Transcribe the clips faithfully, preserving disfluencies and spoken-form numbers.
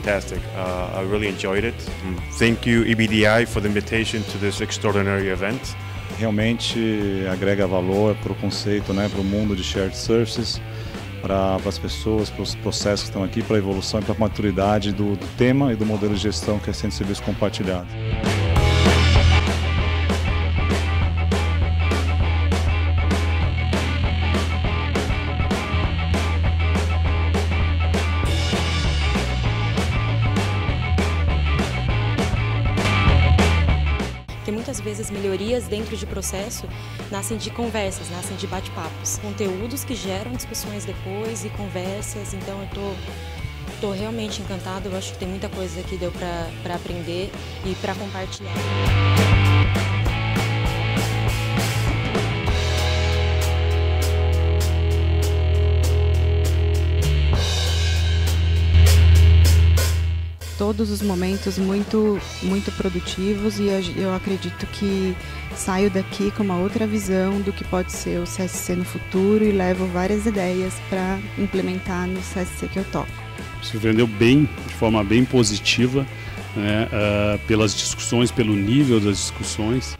fantastic. Uh, I really enjoyed it. Thank you E B D I for the invitation to this extraordinary event. Realmente agrega valor para o conceito, né, para o mundo de shared services, para as pessoas, para os processos que estão aqui, para a evolução e para a maturidade do, do tema e do modelo de gestão que é Centro de Serviços Compartilhado. Porque muitas vezes melhorias dentro de processo nascem de conversas, nascem de bate-papos. Conteúdos que geram discussões depois e conversas, então eu tô, tô realmente encantada, eu acho que tem muita coisa que deu para aprender e para compartilhar. Todos os momentos muito, muito produtivos e eu acredito que saio daqui com uma outra visão do que pode ser o C S C no futuro e levo várias ideias para implementar no C S C que eu toco. Se vendeu bem, de forma bem positiva, né, uh, pelas discussões, pelo nível das discussões.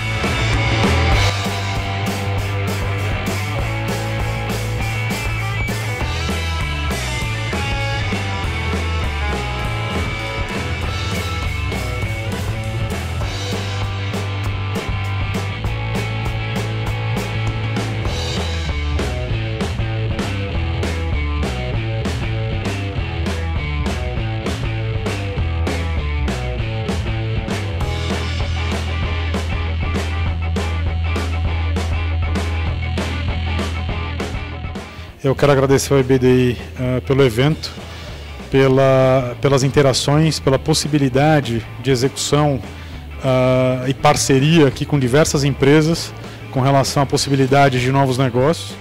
Eu quero agradecer ao E B D I uh, pelo evento, pela, pelas interações, pela possibilidade de execução uh, e parceria aqui com diversas empresas com relação à possibilidade de novos negócios.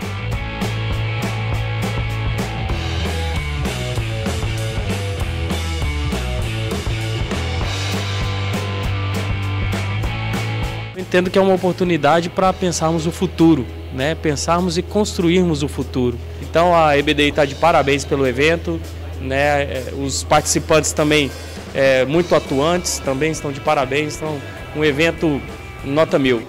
Eu entendo que é uma oportunidade para pensarmos o futuro, né? Pensarmos e construirmos o futuro. Então a E B D I está de parabéns pelo evento, né? Os participantes também é, muito atuantes também estão de parabéns, então um evento nota mil.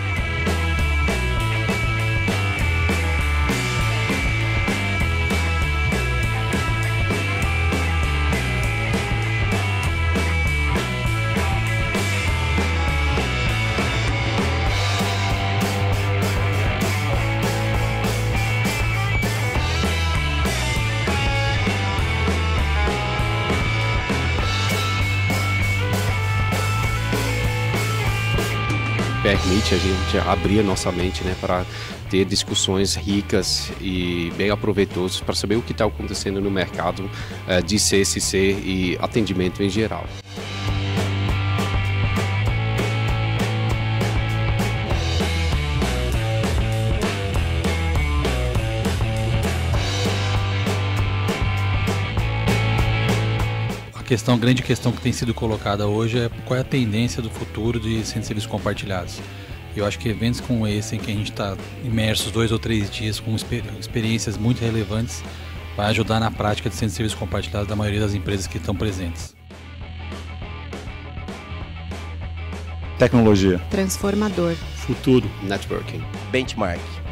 Permite a gente abrir a nossa mente, né, para ter discussões ricas e bem aproveitosas para saber o que está acontecendo no mercado uh, de C S C e atendimento em geral. A questão, a grande questão que tem sido colocada hoje é qual é a tendência do futuro de centros de serviços compartilhados. Eu acho que eventos como esse, em que a gente está imersos dois ou três dias com experiências muito relevantes, vai ajudar na prática de centros de serviços compartilhados da maioria das empresas que estão presentes. Tecnologia. Transformador. Futuro. Networking. Benchmark.